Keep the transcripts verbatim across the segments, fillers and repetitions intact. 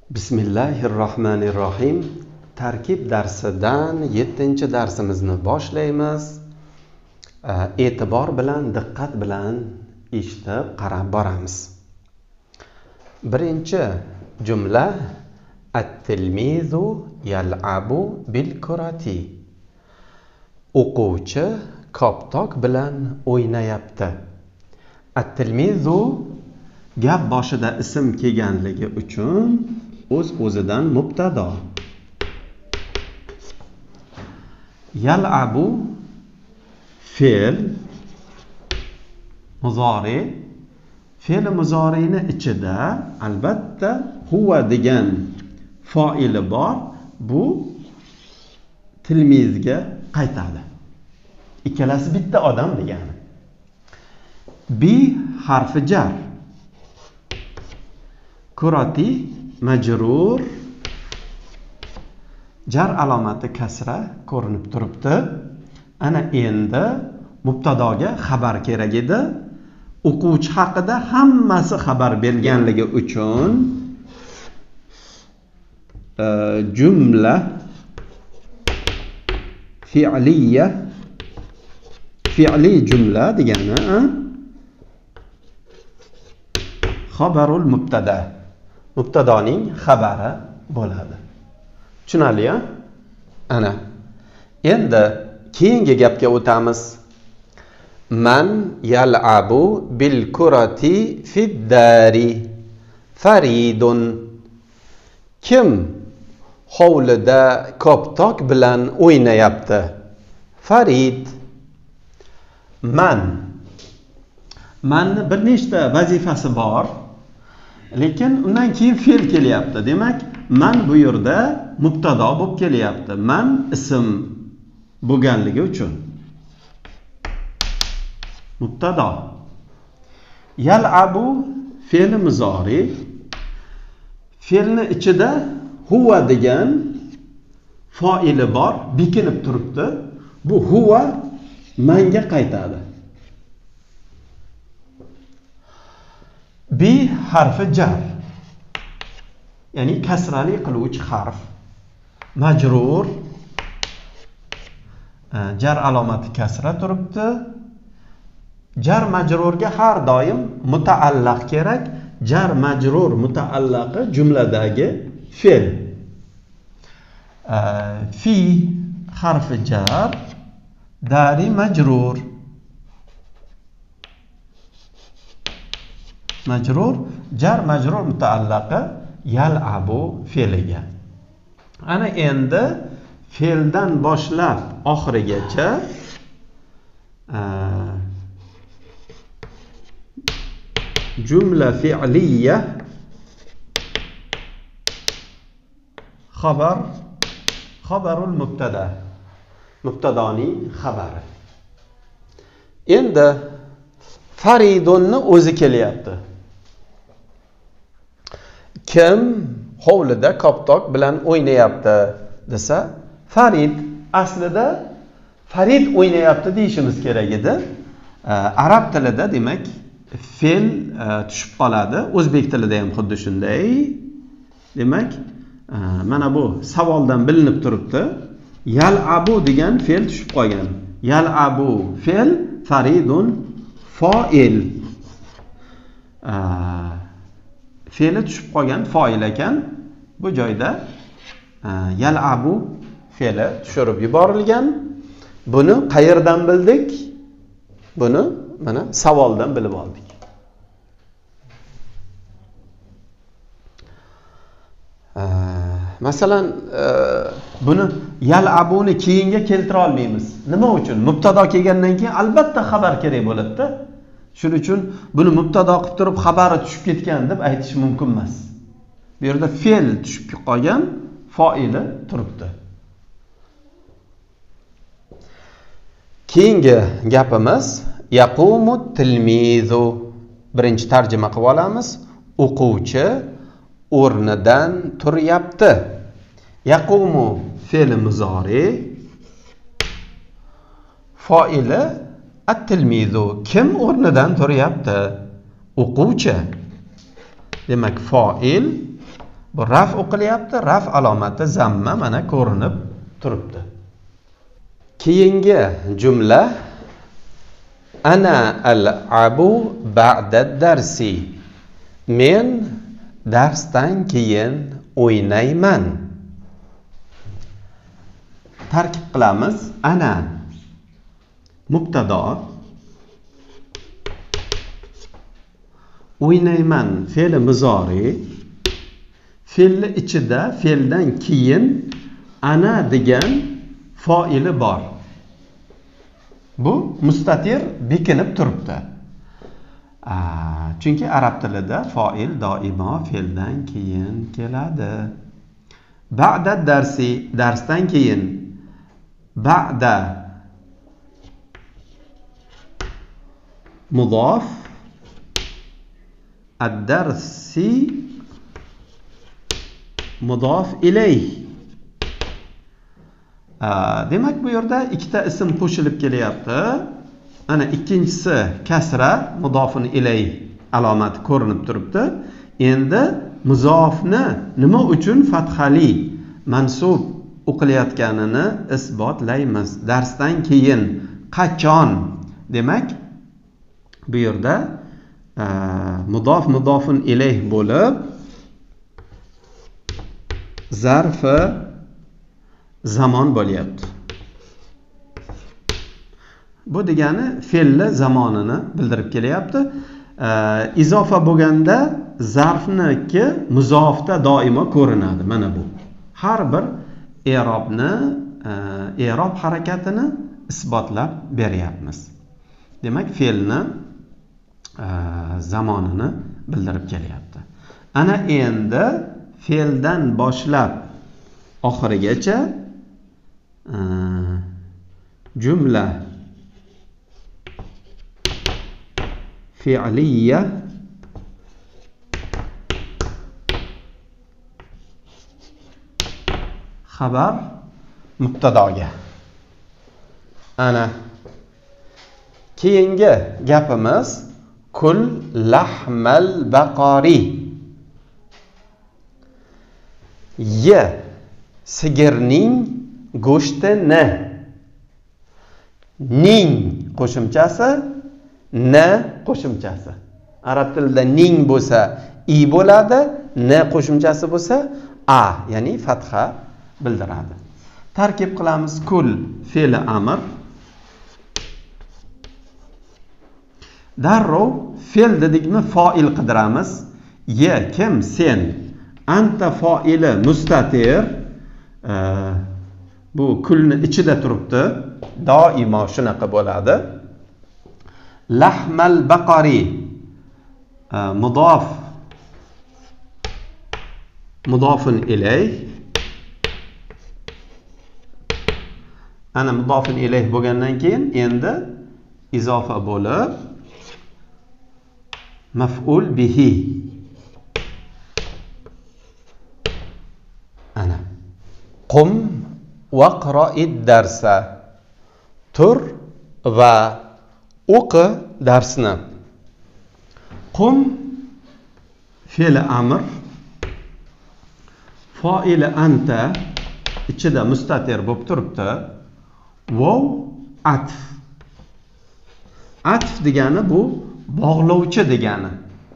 Bismillahirrohmanirrohim. Tarkib darsidan yettinchi darsimizni boshlaymiz. E'tibor bilan, diqqat bilan eshitib qarab boramiz. Birinchi jumla: At-tilmizu yal'abu bil kurati. O'quvchi koptok bilan o'ynayapti. At-tilmizu gap boshida ism kelganligi uchun o'z o'zidan mubtado. Yal'abu fe'l muzori. Fe'l muzorini ichida albatta huwa degan fa'ili bor. Bu tilmizga qaytadi. Ikkalasi bitta odam degani. Bi harfi jar. Kurati majrur. Jar alomati kasra ko'rinib turibdi. Ana endi mubtadoga xabar kerak edi. O'quvchi haqida hammasi xabar berganligi uchun e, jumla fi'liya fi'li jumla degani xabarul mubtada. Mubtadoning xabari bo'ladi. Tushunarli-a? Ana. Endi keyingi gapga o'tamiz. Man yal'abu bil kurati fid dari faridun. Kim hovlida koptok bilan o'ynayapti? Farid. Man. Manni bir nechta vazifasi bor. Lekin undan keyin fe'l kelyapti. Demak, man bu yerda mubtado bo'lib kelyapti. Man ism bo'lganligi uchun mubtado. Yal'abu fe'l muzori. Fe'lni ichida huwa degan fa'ili bor, bekinib turibdi. Bu huwa manga qaytadi. Bi harfi jar. Ya'ni kasrali qiluvchi harf. Majrur. Jar alomati kasra turibdi. Jar majrurga har doim mutaallaq kerak. Jar majrur mutaallaqi jumladagi fe'l. Fi harfi jar. Dari majrur. Majrur, jar majrur mutaallaqi yal'abu fe'liga. Ana endi fe'ldan boshlab oxirigacha jumla fi'liya xabar xabarul mubtada. Mubtadoning xabari. Endi Faridunni o'zi kelyapti. Kim hovlida koptok bilan o'ynayapti desa, Farid. Aslida Farid o'ynayapti deyishimiz kerak edi. Arab tilida demak fe'l tushib qoladi. O'zbek tilida ham xuddi shunday. Demak, mana bu savoldan bilinib turibdi. Yal'abu degan fe'l tushib qolgan. Yal'abu fe'l, Faridun fa'il. Fe'li tushib qolgan fa'il ekan. Bu joyda yal'abu fe'li tushirib yuborilgan. Buni qayerdan bildik? Buni mana savoldan bilib oldik. Masalan, buni yal'abuni keyinga keltira olmaymiz. Nima uchun? Mubtado kelgandan keyin albatta xabar kerak bo'ladi-da. Shuning uchun buni mubtado qilib turib xabari tushib ketgan deb aytish mumkin emas. Bu yerda fe'l tushib qolgan, fa'ili turibdi. Keyingi gapimiz yaqumu tilmizu. Birinchi tarjima qilib olamiz. O'quvchi o'rnidan turyapti. Yaqumu fe'l muzori. Fa'ili at-tilmizu. Kim o'rnidan turyapti? O'quvchi. Demak, fa'il Bu raf o'qilyapti, raf alomati zamma mana ko'rinib turibdi. Keyingi jumla ana al-abu ba'da darsi. Men darsdan keyin o'ynayman. Tarkib qilamiz. Ana mubtado, o'ynayman fe'li muzori, fe'li ichida fe'ldan keyin ana degan foili bor. Bu mustatir bekinib turibdi. Chunki arab tilida foil doimo fe'ldan keyin keladi. Ba'da darsi, darsdan keyin. Ba'da mudof, ad-darsi mudof ilayh. Demak bu yerda ikkita ism qo'shilib kelyapti. Ana ikkinchisi kasra, mudofun ilayh alomati ko'rinib turibdi. Endi muzofni nima uchun fathali mansub o'qilayotganini isbotlaymiz. Darsdan keyin qachon? Demak bu yerda mudof mudofun ilayh bo'lib zarfi zamon bo'lyapti. Bu degani fe'lli zamonini bildirib kelyapti. Izofa bo'lganda zarfniki muzofda doimo ko'rinadi. Mana bu. Har bir i'robni, i'rob harakatini isbotlab beryapmiz. Demak, fe'lni zamonini bildirib kelyapti. Ana endi fe'ldan boshlab oxirigacha jumla fi'liya xabar mubtadoga. Ana keyingi gapimiz kul lahmal baqori. Ye sigirning go'shtini. Ning qo'shimchasi, na qo'shimchasi. Arab tilida ning bo'lsa i bo'ladi, na qo'shimchasi bo'lsa a, ya'ni fatha bildiradi. Tarkib qilamiz. Kul fe'li amr. Darrov fe'l dedikmi foil qidiramiz. Ye kim? Sen. Anta foili mustatir. Bu kulni ichida turibdi. Doimo shunaqa bo'ladi. Lahmal baqari mudof mudofun ilayh. Ana mudofun ilayh bo'lgandan keyin endi izofa bo'lib maf'ul bihi. Ana qum waqra'id darsa. Tur va o'qi darsni. Qum fe'li amr, foili anta ichida mustatir bo'lib turibdi. Vov atf. Atf degani bu bog'lovchi degani.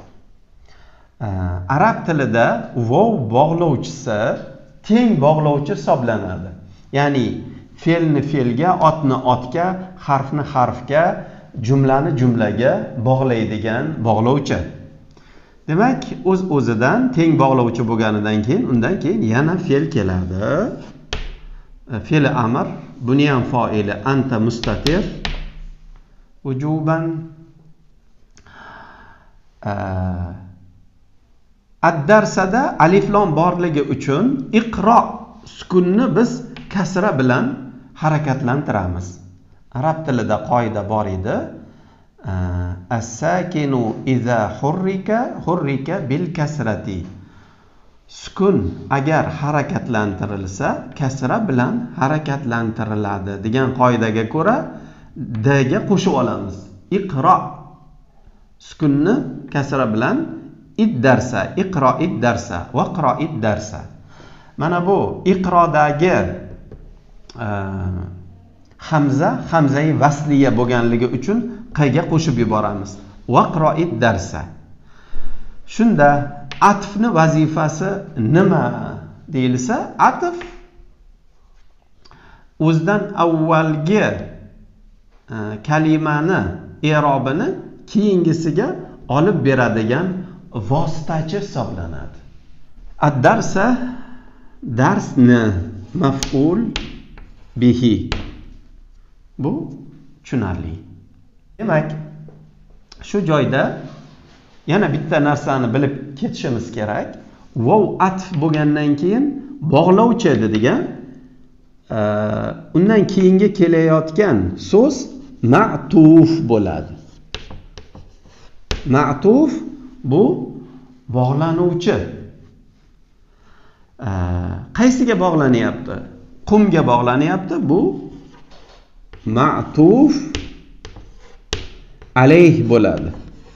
Arab tilida vov bog'lovchisi teng bog'lovchi hisoblanadi. Ya'ni fe'lni fe'lga, otni otga, harfni harfga, jumlani jumlaga bog'laydigan bog'lovchi. Demak, o'z o'zidan teng bog'lovchi bo'lganidan keyin undan keyin yana fe'l keladi. Fe'li amr, buni ham foili anta mustatir vujuban. Ad-darsada alif lom borligi uchun iqro sukunni biz kasra bilan harakatlantiramiz. Arab tilida qoida bor edi. As-sakinu iza hurrika hurrika bil kasrati. Sukun agar harakatlantirilsa kasra bilan harakatlantiriladi degan qoidaga ko'ra d ga qo'shib olamiz. Iqro sukunni kasra bilan id-darsa, iqro id-darsa, vaqro id-darsa. Mana bu iqrodagi e, hamza, hamzai vasliya bo'lganligi uchun qayga qo'shib yuboramiz. Vaqro id-darsa. Shunda atfni vazifasi nima deyilsa, atf o'zidan avvalgi e, kalimani i'robini keyingisiga olib beradigan vositachi hisoblanadi. Ad-darsa darsni maf'ul bihi. Bu tushunarli. Demak, shu joyda yana bitta narsani bilib ketishimiz kerak. Vav atf bo'lgandan keyin bog'lovchi degan e, undan keyingi kelayotgan so'z ma'tuf bo'ladi. Ma'tuf bu bog'lanuvchi. E, qaysiga bog'lanyapti? Qumga bog'lanyapti. Bu ma'tuf alayh bo'ladi.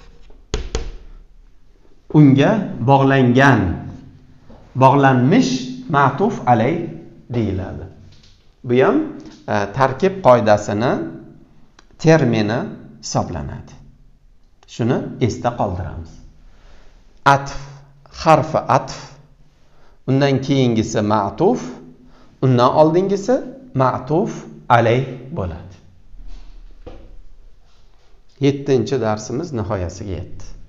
Unga bog'langan, bog'lanmish ma'tuf alayh deyiladi. Bu ham e, tarkib qoidasini termini hisoblanadi. Shuni esda qoldiramiz. Atf, harfi atf, undan keyingisi ma'tuf, undan oldingisi ma'tuf alayh bo'ladi. yettinchi darsimiz nihoyasiga yetdi.